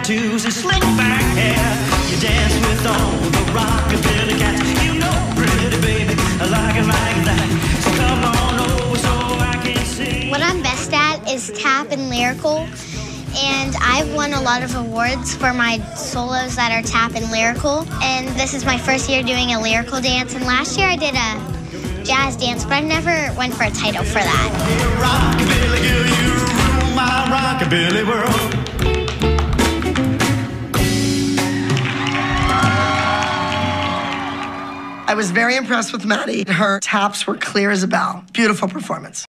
tattoos and slick back hair. You dance with all the rockabilly cats. You know, pretty baby, I like it like that. So come on over so I can see. What I'm best at is tap and lyrical. And I've won a lot of awards for my solos that are tap and lyrical. And this is my first year doing a lyrical dance. And last year I did a jazz dance, but I've never went for a title for that. Rockabilly girl, you rule my rockabilly world. I was very impressed with Maddie. Her taps were clear as a bell. Beautiful performance.